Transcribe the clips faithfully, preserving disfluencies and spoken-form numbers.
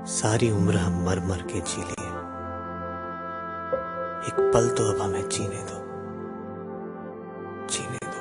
सारी उम्र हम मर मर के जी लिए, एक पल तो अब हमें जीने दो, जीने दो।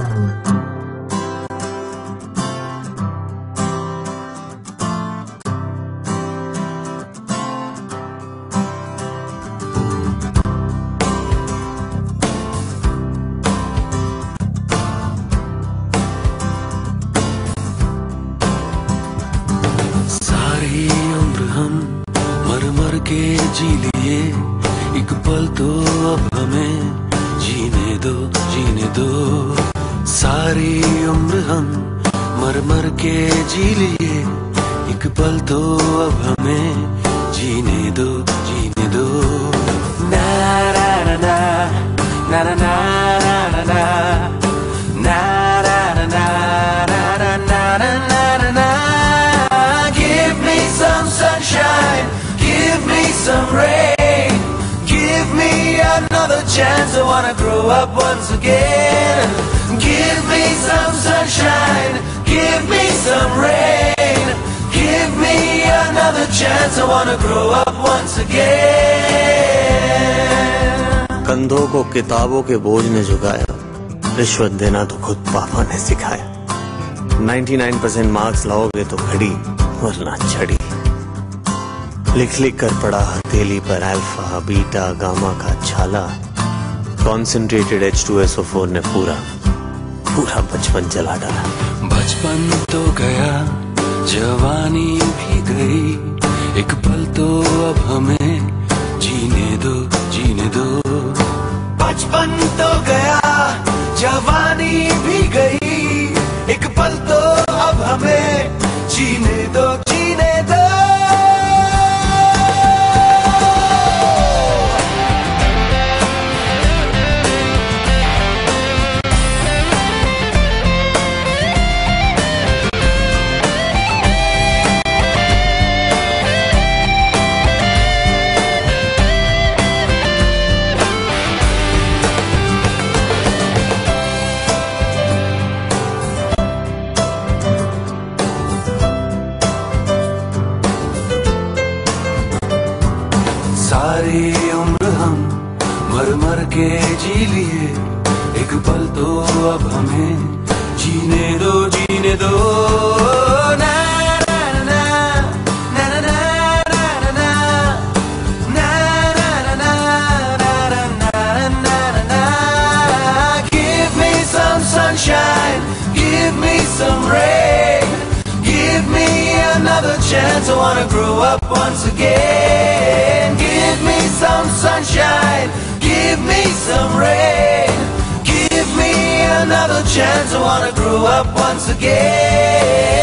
सारी उम्र हम मर मर के जी लिए, एक पल तो अब हमें जीने दो, जीने दो। सारी उम्र हम मर मर के जी लिए, एक पल तो अब हमें जीने दो, जीने दो। ना ना ना ना ना ना ना ना ना sunshine, give me some rain, give me another chance. I wanna grow up once again. Give me some sunshine, give me some rain, give me another chance. I wanna grow up once again. कंधों को किताबों के बोझ ने झुकाया, रिश्वत देना तो खुद पापा ने सिखाया। निन्यानवे परसेंट मार्क्स लाओगे तो घड़ी वरना छड़ी, लिख लिख कर पढ़ा हथेली पर अल्फा बीटा गामा का छाला। Concentrated H two S O four ने पूरा पूरा बचपन जला डाला। बचपन तो गया, जवानी भी गई, एक पल तो अब हमें जीने दो, जीने दो। बचपन तो गया, जवानी भी गई, एक पल तो अब हमें जीने दो, जीने दो। सारी उम्र हम मर मर के जी लिए, एक पल तो अब हमें जीने दो, जीने दो। ना ना ना ना ना ना ना ना ना ना ना ना। Give me some sunshine, give me some rain, give me another chance. I wanna grow up once again. Give me some sunshine, give me some rain, give me another chance. I wanna grow up once again.